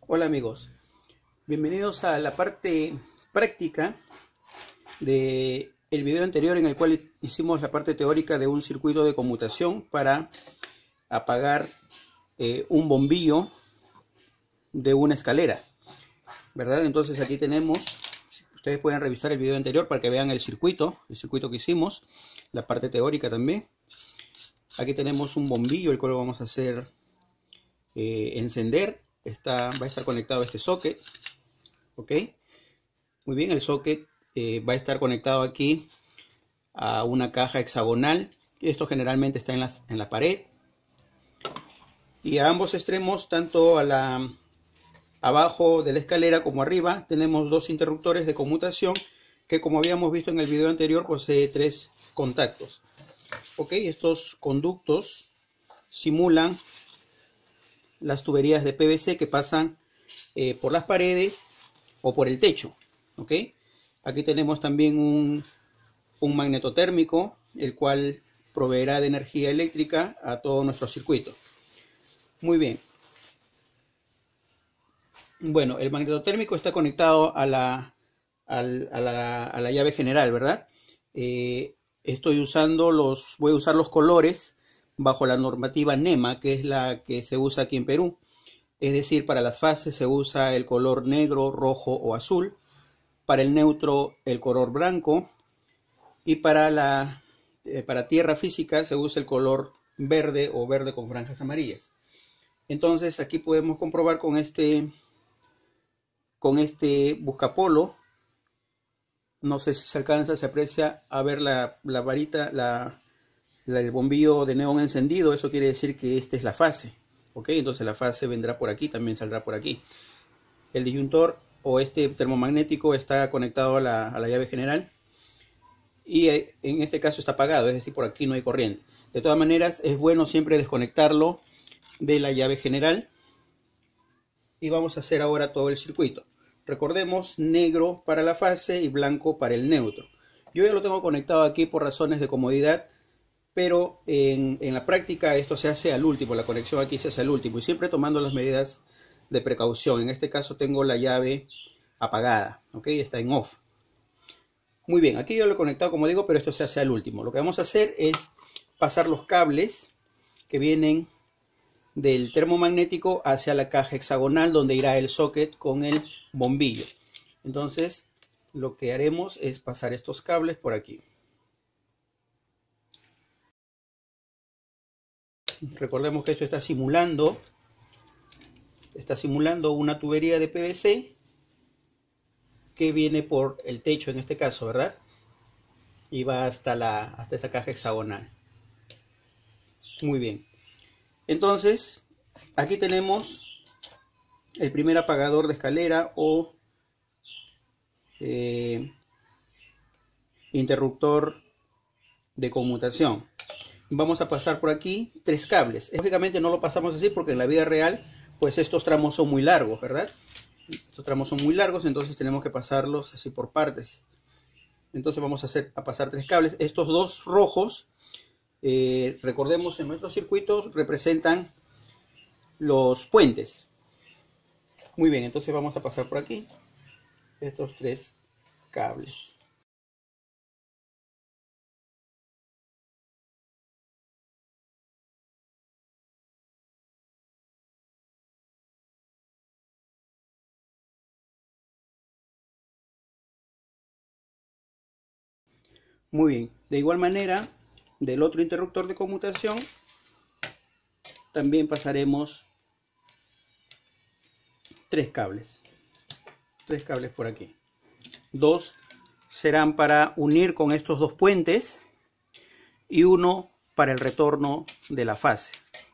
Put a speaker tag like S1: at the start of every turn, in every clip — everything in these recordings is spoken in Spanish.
S1: Hola amigos, bienvenidos a la parte práctica del video anterior en el cual hicimos la parte teórica de un circuito de conmutación para apagar un bombillo de una escalera, ¿verdad? Entonces aquí tenemos, ustedes pueden revisar el video anterior para que vean el circuito que hicimos, la parte teórica también. Aquí tenemos un bombillo el cual vamos a hacer encender. Va a estar conectado a este socket, ok, muy bien. El socket va a estar conectado aquí a una caja hexagonal. Esto generalmente está en la pared, y a ambos extremos, tanto abajo de la escalera como arriba, tenemos dos interruptores de conmutación que, como habíamos visto en el video anterior, posee 3 contactos, ok. Estos conductos simulan las tuberías de PVC que pasan por las paredes o por el techo, ¿ok? Aquí tenemos también un magnetotérmico, el cual proveerá de energía eléctrica a todo nuestro circuito. Muy bien. Bueno, el magnetotérmico está conectado a la llave general, ¿verdad? Voy a usar los colores bajo la normativa NEMA, que es la que se usa aquí en Perú. Es decir, para las fases se usa el color negro, rojo o azul. Para el neutro, el color blanco. Y para tierra física se usa el color verde o verde con franjas amarillas. Entonces aquí podemos comprobar con este buscapolo. No sé si se alcanza, se aprecia a ver la varita, el bombillo de neón encendido. Eso quiere decir que esta es la fase, ok. Entonces la fase vendrá por aquí, también saldrá por aquí. El disyuntor o este termomagnético está conectado a la llave general, y en este caso está apagado, es decir, por aquí no hay corriente. De todas maneras, es bueno siempre desconectarlo de la llave general. Y vamos a hacer ahora todo el circuito. Recordemos, negro para la fase y blanco para el neutro. Yo ya lo tengo conectado aquí por razones de comodidad, pero en la práctica esto se hace al último, la conexión aquí se hace al último, y siempre tomando las medidas de precaución. En este caso tengo la llave apagada, ok, está en off. Muy bien, aquí yo lo he conectado como digo, pero esto se hace al último. Lo que vamos a hacer es pasar los cables que vienen del termomagnético hacia la caja hexagonal, donde irá el socket con el bombillo. Entonces lo que haremos es pasar estos cables por aquí. Recordemos que esto está simulando una tubería de PVC que viene por el techo en este caso, ¿verdad? Y va hasta esta caja hexagonal. Muy bien. Entonces, aquí tenemos el primer apagador de escalera o interruptor de conmutación. Vamos a pasar por aquí 3 cables. Lógicamente no lo pasamos así porque en la vida real pues estos tramos son muy largos, ¿verdad? Estos tramos son muy largos, entonces tenemos que pasarlos así por partes. Entonces vamos a pasar 3 cables. Estos 2 rojos, recordemos, en nuestros circuitos representan los puentes. Muy bien, entonces vamos a pasar por aquí estos 3 cables. Muy bien, de igual manera del otro interruptor de conmutación también pasaremos 3 cables por aquí. 2 serán para unir con estos 2 puentes y 1 para el retorno de la fase.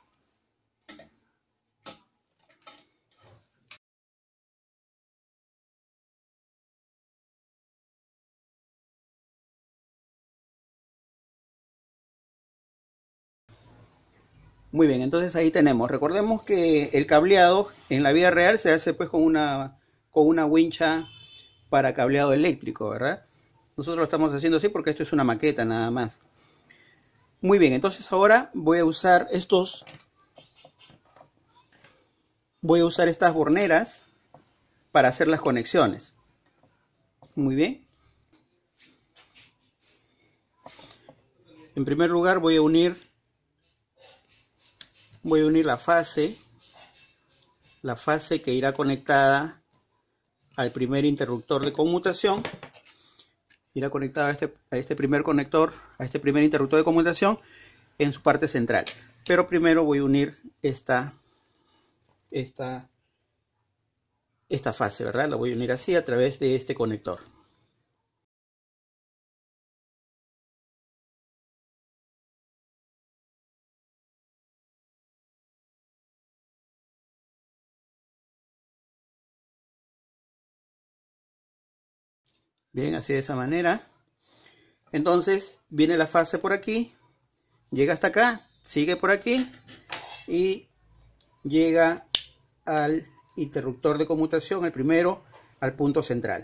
S1: Muy bien, entonces ahí tenemos. Recordemos que el cableado en la vida real se hace pues con una wincha para cableado eléctrico, ¿verdad? Nosotros lo estamos haciendo así porque esto es una maqueta nada más. Muy bien, entonces ahora voy a usar estos voy a usar estas borneras para hacer las conexiones. Muy bien. En primer lugar voy a unir la fase que irá conectada al primer interruptor de conmutación. Irá conectada a este primer conector, a este primer interruptor de conmutación en su parte central. Pero primero voy a unir esta fase, ¿verdad? La voy a unir así a través de este conector. Bien, así de esa manera. Entonces viene la fase por aquí, llega hasta acá, sigue por aquí y llega al interruptor de conmutación, el primero, al punto central.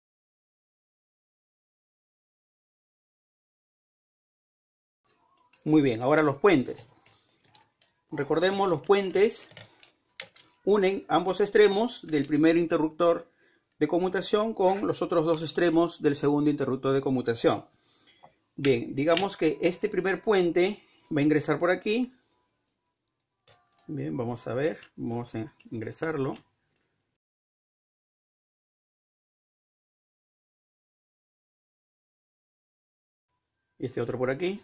S1: Muy bien, ahora los puentes. Recordemos, los puentes unen ambos extremos del primer interruptor de conmutación con los otros dos extremos del segundo interruptor de conmutación. Bien, digamos que este primer puente va a ingresar por aquí. Bien, vamos a ver, vamos a ingresarlo. Y este otro por aquí.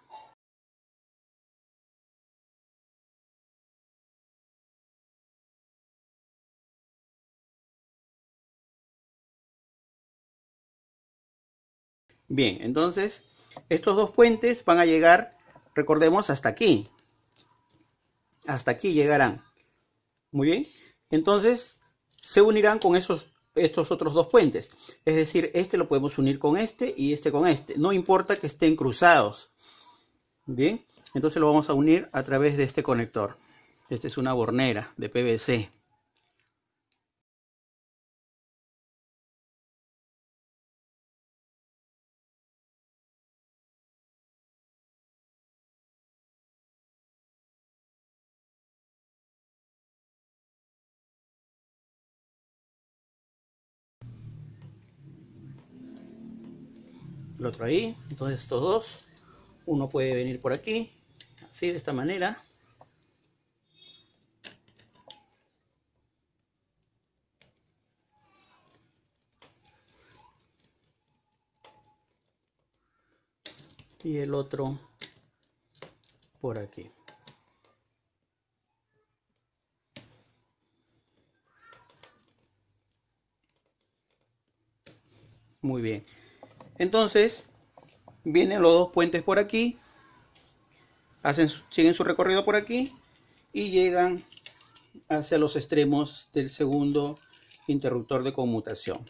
S1: Bien, entonces estos dos puentes van a llegar, recordemos, hasta aquí. Hasta aquí llegarán. Muy bien. Entonces se unirán con estos otros dos puentes. Es decir, este lo podemos unir con este y este con este. No importa que estén cruzados. Bien. Entonces lo vamos a unir a través de este conector. Esta es una bornera de PVC. El otro ahí. Entonces estos dos. Uno puede venir por aquí. Así, de esta manera. Y el otro por aquí. Muy bien. Entonces vienen los dos puentes por aquí, siguen su recorrido por aquí y llegan hacia los extremos del segundo interruptor de conmutación.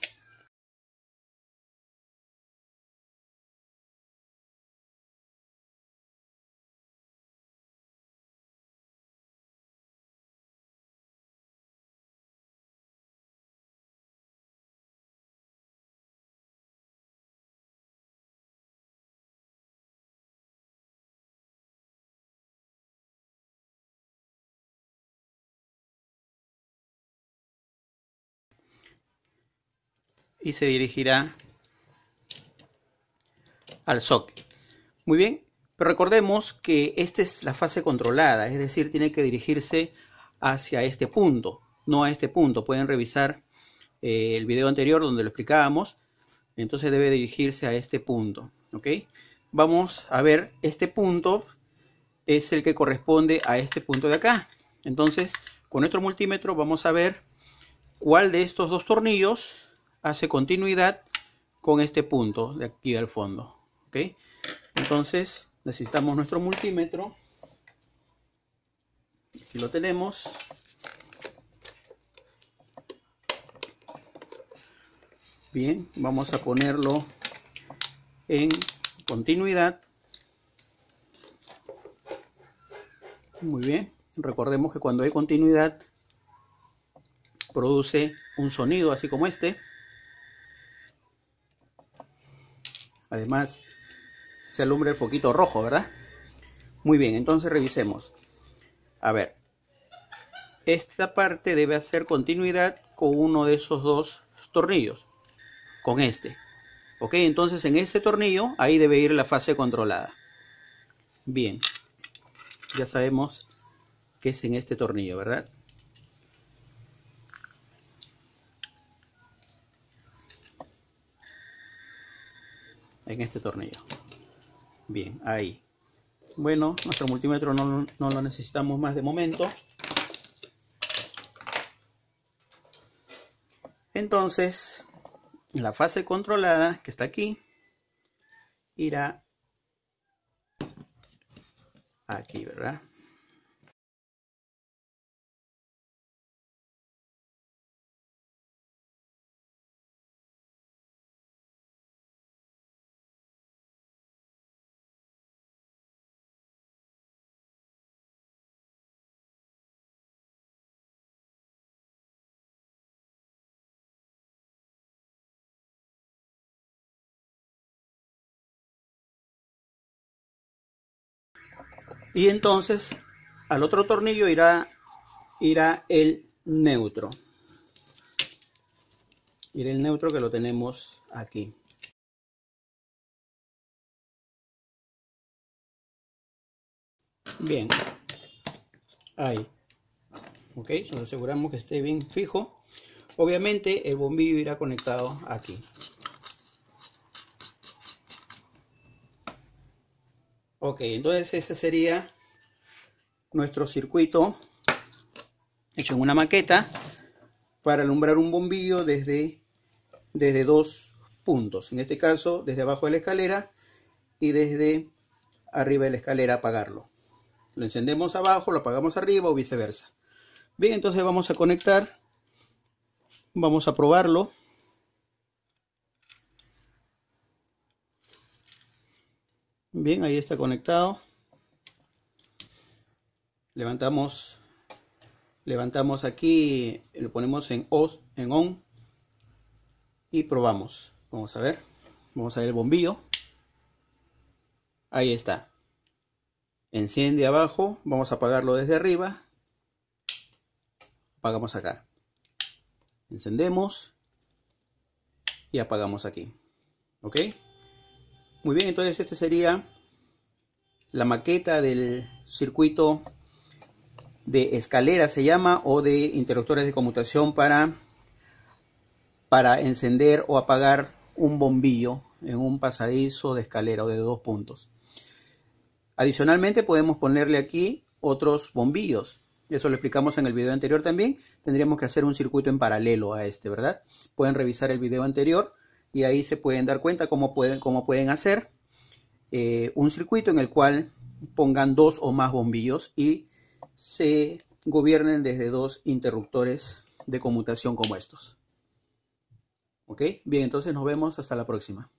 S1: Y se dirigirá al socket. Muy bien, pero recordemos que esta es la fase controlada, es decir, tiene que dirigirse hacia este punto, no a este punto. Pueden revisar el video anterior donde lo explicábamos. Entonces debe dirigirse a este punto, ¿ok? Vamos a ver, este punto es el que corresponde a este punto de acá. Entonces, con nuestro multímetro vamos a ver cuál de estos dos tornillos hace continuidad con este punto de aquí del fondo, ¿ok? Entonces necesitamos nuestro multímetro. Aquí lo tenemos. Bien, vamos a ponerlo en continuidad. Muy bien, recordemos que cuando hay continuidad produce un sonido así como este. Además se alumbra el foquito rojo, ¿verdad? Muy bien, entonces revisemos. A ver, esta parte debe hacer continuidad con uno de esos dos tornillos, con este. Ok, entonces en este tornillo ahí debe ir la fase controlada. Bien, ya sabemos que es en este tornillo, ¿verdad? En este tornillo. Bien, ahí. Bueno, nuestro multímetro no lo necesitamos más de momento. Entonces, la fase controlada que está aquí irá aquí, ¿verdad? Y entonces al otro tornillo irá el neutro. Irá el neutro que lo tenemos aquí. Bien. Ahí. Ok, nos aseguramos que esté bien fijo. Obviamente el bombillo irá conectado aquí. Ok, entonces ese sería nuestro circuito hecho en una maqueta para alumbrar un bombillo desde dos puntos. En este caso, desde abajo de la escalera y desde arriba de la escalera apagarlo. Lo encendemos abajo, lo apagamos arriba o viceversa. Bien, entonces vamos a conectar. Vamos a probarlo. Bien, ahí está conectado. Levantamos aquí, lo ponemos en on y probamos. Vamos a ver el bombillo. Ahí está. Enciende abajo, vamos a apagarlo desde arriba. Apagamos acá. Encendemos y apagamos aquí. ¿Ok? Muy bien, entonces esta sería la maqueta del circuito de escalera, se llama, o de interruptores de conmutación para encender o apagar un bombillo en un pasadizo de escalera o de 2 puntos. Adicionalmente podemos ponerle aquí otros bombillos. Eso lo explicamos en el video anterior también. Tendríamos que hacer un circuito en paralelo a este, ¿verdad? Pueden revisar el video anterior y ahí se pueden dar cuenta cómo pueden hacer un circuito en el cual pongan 2 o más bombillos y se gobiernen desde 2 interruptores de conmutación como estos. ¿Ok? Bien, entonces nos vemos hasta la próxima.